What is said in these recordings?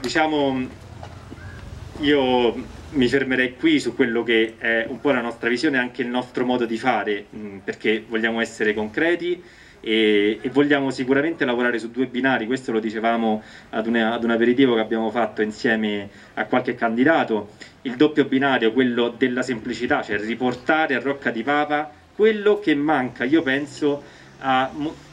diciamo, io mi fermerei qui su quello che è un po' la nostra visione e anche il nostro modo di fare, perché vogliamo essere concreti e vogliamo sicuramente lavorare su due binari. Questo lo dicevamo ad un aperitivo che abbiamo fatto insieme a qualche candidato. Il doppio binario, quello della semplicità, cioè riportare a Rocca di Papa quello che manca, io penso, a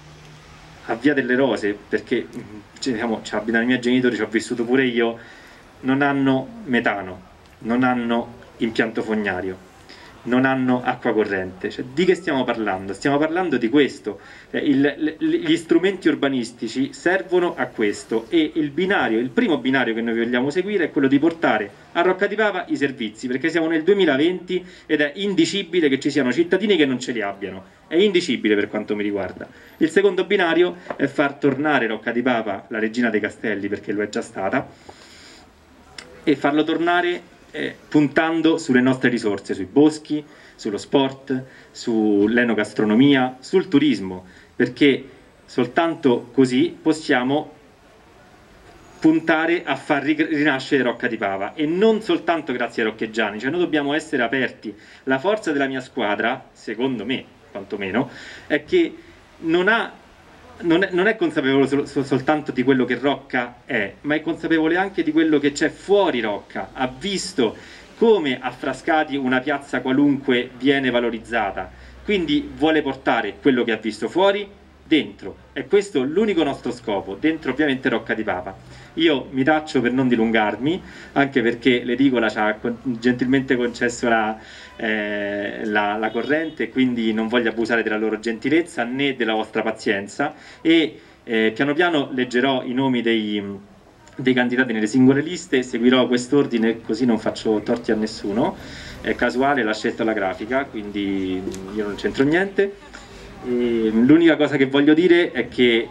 Via delle Rose, perché diciamo, ci abitano i miei genitori, ci ho vissuto pure io. Non hanno metano, non hanno impianto fognario, non hanno acqua corrente. Cioè, di che stiamo parlando? Stiamo parlando di questo. Gli strumenti urbanistici servono a questo, e il primo binario che noi vogliamo seguire è quello di portare a Rocca di Papa i servizi, perché siamo nel 2020 ed è indicibile che ci siano cittadini che non ce li abbiano. È indicibile per quanto mi riguarda. Il secondo binario è far tornare Rocca di Papa la Regina dei Castelli, perché lo è già stata, e farlo tornare puntando sulle nostre risorse, sui boschi, sullo sport, sull'enogastronomia, sul turismo, perché soltanto così possiamo puntare a far rinascere Rocca di Papa, e non soltanto grazie ai roccheggiani. Cioè, noi dobbiamo essere aperti. La forza della mia squadra, secondo me quantomeno, è che non è consapevole soltanto di quello che Rocca è, ma è consapevole anche di quello che c'è fuori Rocca. Ha visto come a Frascati una piazza qualunque viene valorizzata, quindi vuole portare quello che ha visto fuori dentro, e questo è l'unico nostro scopo, dentro ovviamente Rocca di Papa. Io mi taccio per non dilungarmi, anche perché l'edicola ci ha gentilmente concesso la corrente, quindi non voglio abusare della loro gentilezza né della vostra pazienza, e piano piano leggerò i nomi dei candidati nelle singole liste, seguirò quest'ordine così non faccio torti a nessuno. È casuale la scelta della grafica, quindi io non c'entro niente. L'unica cosa che voglio dire è che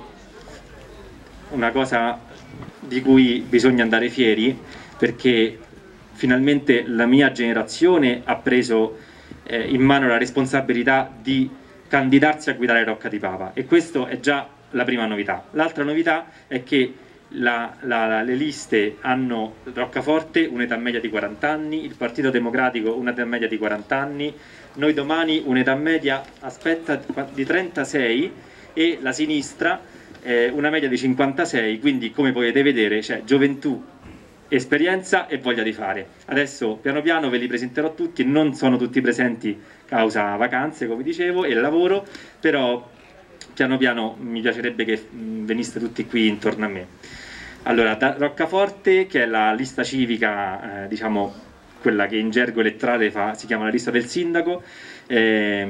una cosa di cui bisogna andare fieri, perché finalmente la mia generazione ha preso in mano la responsabilità di candidarsi a guidare Rocca di Papa, e questa è già la prima novità. L'altra novità è che le liste hanno Roccaforte un'età media di 40 anni, il Partito Democratico un'età media di 40 anni, noi domani un'età media di 36, e la sinistra una media di 56, quindi come potete vedere c'è gioventù, esperienza e voglia di fare. Adesso piano piano ve li presenterò tutti, non sono tutti presenti causa vacanze, come dicevo, e lavoro, però piano piano mi piacerebbe che veniste tutti qui intorno a me. Allora, da Roccaforte, che è la lista civica, diciamo quella che in gergo elettorale si chiama la lista del sindaco, c'è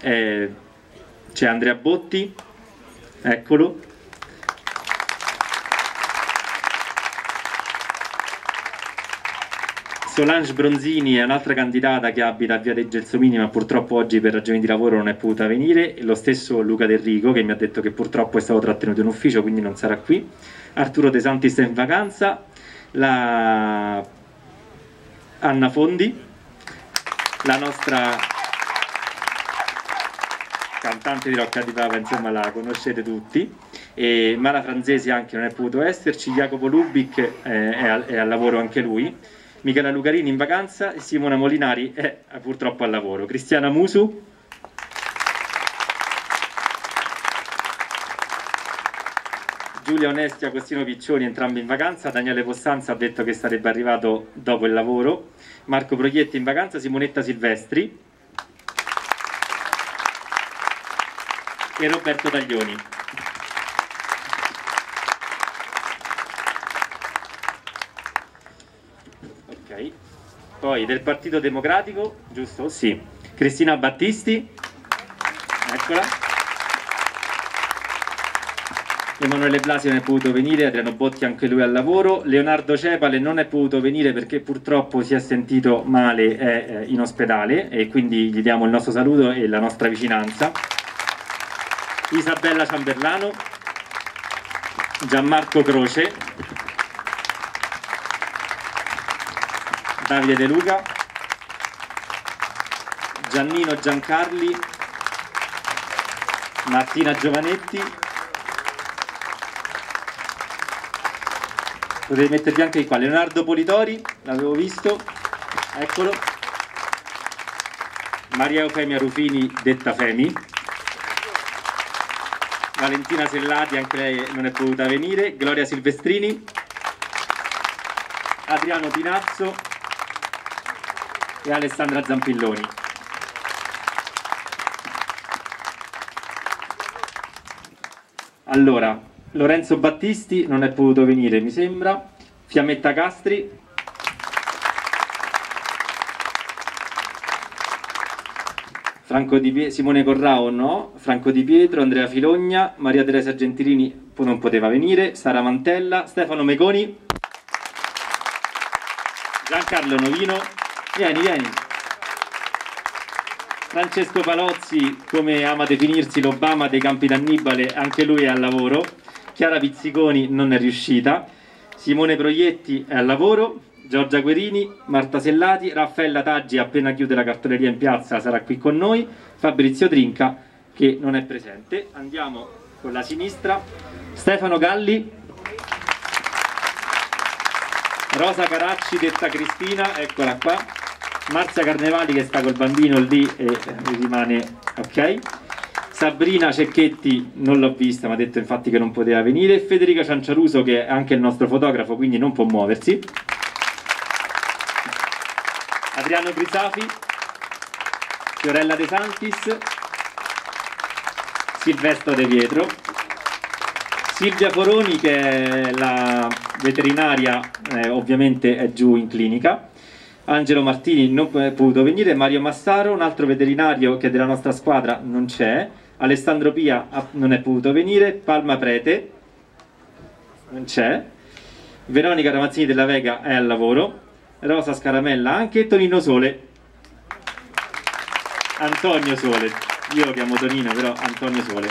Andrea Botti, eccolo. Solange Bronzini è un'altra candidata che abita a Via dei Gelsomini, ma purtroppo oggi per ragioni di lavoro non è potuta venire. E lo stesso Luca Del Rico, che mi ha detto che purtroppo è stato trattenuto in ufficio, quindi non sarà qui. Arturo De Santis è in vacanza. La Anna Fondi, la nostra cantante di Rocca di Papa, insomma la conoscete tutti. E Mara Franzesi anche non è potuto esserci. Jacopo Lubic è al lavoro anche lui. Michela Lucarini in vacanza, e Simona Molinari è purtroppo al lavoro. Cristiana Musu, Giulia Onesti e Agostino Piccioni entrambi in vacanza. Daniele Possanza ha detto che sarebbe arrivato dopo il lavoro. Marco Proietti in vacanza. Simonetta Silvestri e Roberto Taglioni. Poi del Partito Democratico, giusto? Sì. Cristina Battisti, eccola. Emanuele Blasi non è potuto venire, Adriano Botti anche lui al lavoro. Leonardo Cepale non è potuto venire perché purtroppo si è sentito male, è in ospedale, e quindi gli diamo il nostro saluto e la nostra vicinanza. Isabella Ciamberlano, Gianmarco Croce, Davide De Luca, Giannino Giancarli, Martina Giovanetti, potete mettervi anche qua. Leonardo Politori, l'avevo visto, eccolo. Maria Eufemia Rufini, detta Femi. Valentina Sellati, anche lei non è potuta venire. Gloria Silvestrini. Adriano Pinazzo e Alessandra Zampilloni. Allora, Lorenzo Battisti non è potuto venire, mi sembra. Fiammetta Castri. Simone Corrao no. Franco Di Pietro, Andrea Filogna, Maria Teresa Gentilini non poteva venire. Sara Mantella, Stefano Meconi, Giancarlo Novino. Vieni. Francesco Palozzi, come ama definirsi l'Obama dei Campi d'Annibale, anche lui è al lavoro. Chiara Pizziconi non è riuscita. Simone Proietti è al lavoro. Giorgia Guerini, Marta Sellati, Raffaella Taggi appena chiude la cartoleria in piazza sarà qui con noi. Fabrizio Trinca che non è presente. Andiamo con la sinistra. Stefano Galli. Rosa Caracci, detta Cristina, eccola qua. Marzia Carnevali che sta col bambino lì e rimane ok. Sabrina Cecchetti non l'ho vista, mi ha detto infatti che non poteva venire. Federica Cianciaruso che è anche il nostro fotografo, quindi non può muoversi. Adriano Grisafi, Fiorella De Santis, Silvestro De Pietro, Silvia Foroni che è la veterinaria, ovviamente è giù in clinica. Angelo Martini non è potuto venire. Mario Massaro, un altro veterinario che è della nostra squadra, non c'è. Alessandro Pia non è potuto venire. Palma Prete non c'è. Veronica Ramazzini della Vega è al lavoro. Rosa Scaramella anche. Tonino Sole, Antonio Sole, io lo chiamo Tonino però Antonio Sole.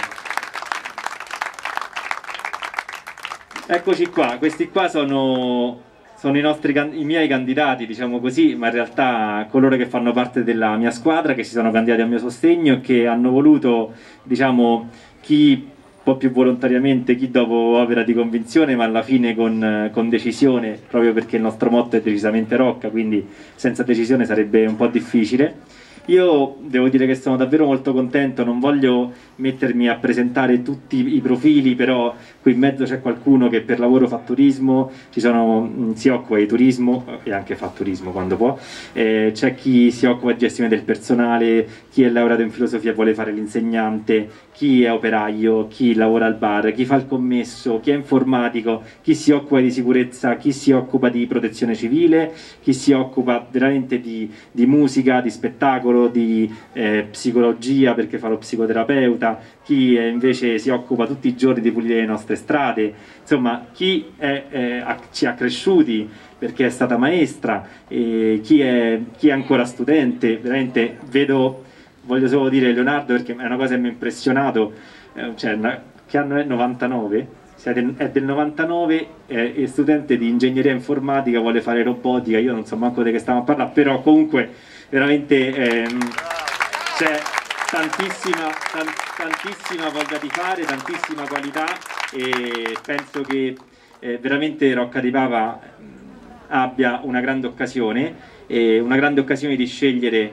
Eccoci qua, questi qua sono i miei candidati, diciamo così, ma in realtà coloro che fanno parte della mia squadra, che si sono candidati a mio sostegno e che hanno voluto, diciamo, chi un po' più volontariamente, chi dopo opera di convinzione, ma alla fine con decisione, proprio perché il nostro motto è decisamente Rocca, quindi senza decisione sarebbe un po' difficile. Io devo dire che sono davvero molto contento, non voglio mettermi a presentare tutti i profili, però qui in mezzo c'è qualcuno che per lavoro fa turismo, si occupa di turismo e anche fa turismo quando può, c'è chi si occupa di gestione del personale, chi è laureato in filosofia e vuole fare l'insegnante, chi è operaio, chi lavora al bar, chi fa il commesso, chi è informatico, chi si occupa di sicurezza, chi si occupa di protezione civile, chi si occupa veramente di musica, di spettacolo, di psicologia perché fa lo psicoterapeuta, chi invece si occupa tutti i giorni di pulire le nostre strade, insomma chi ci ha cresciuti perché è stata maestra, e chi è ancora studente. Veramente voglio solo dire Leonardo perché è una cosa che mi ha impressionato, che anno è? 99? È del 99, è studente di ingegneria informatica, vuole fare robotica, io non so manco di che stiamo a parlare, però comunque veramente c'è tantissima voglia di fare, tantissima qualità, e penso che veramente Rocca di Papa abbia una grande occasione di scegliere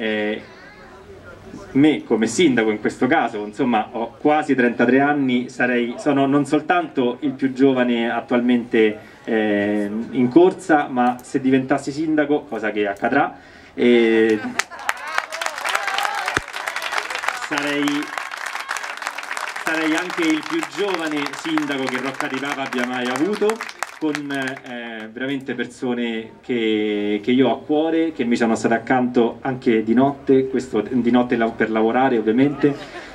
me come sindaco in questo caso. Insomma, ho quasi 33 anni, sono non soltanto il più giovane attualmente in corsa, ma se diventassi sindaco, cosa che accadrà, sarei anche il più giovane sindaco che Rocca di Papa abbia mai avuto, con veramente persone che io ho a cuore, che mi sono state accanto anche di notte, di notte per lavorare ovviamente,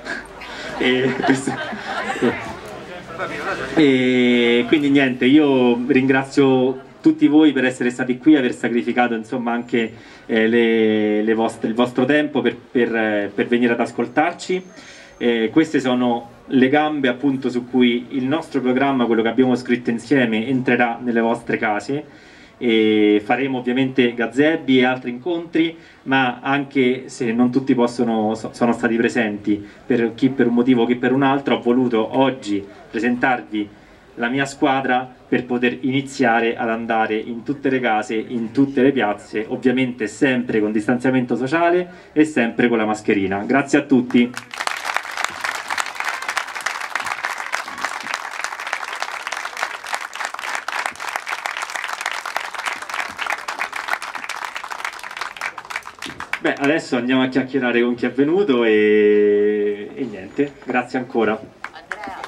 e quindi niente, io ringrazio tutti voi per essere stati qui, aver sacrificato insomma anche il vostro tempo per venire ad ascoltarci. Queste sono le gambe appunto su cui il nostro programma, quello che abbiamo scritto insieme, entrerà nelle vostre case, e faremo ovviamente gazebbi e altri incontri, ma anche se non tutti sono stati presenti, chi per un motivo o chi per un altro, ho voluto oggi presentarvi la mia squadra per poter iniziare ad andare in tutte le case, in tutte le piazze, ovviamente sempre con distanziamento sociale e sempre con la mascherina. Grazie a tutti. Beh, adesso andiamo a chiacchierare con chi è venuto e niente, grazie ancora. Andrea.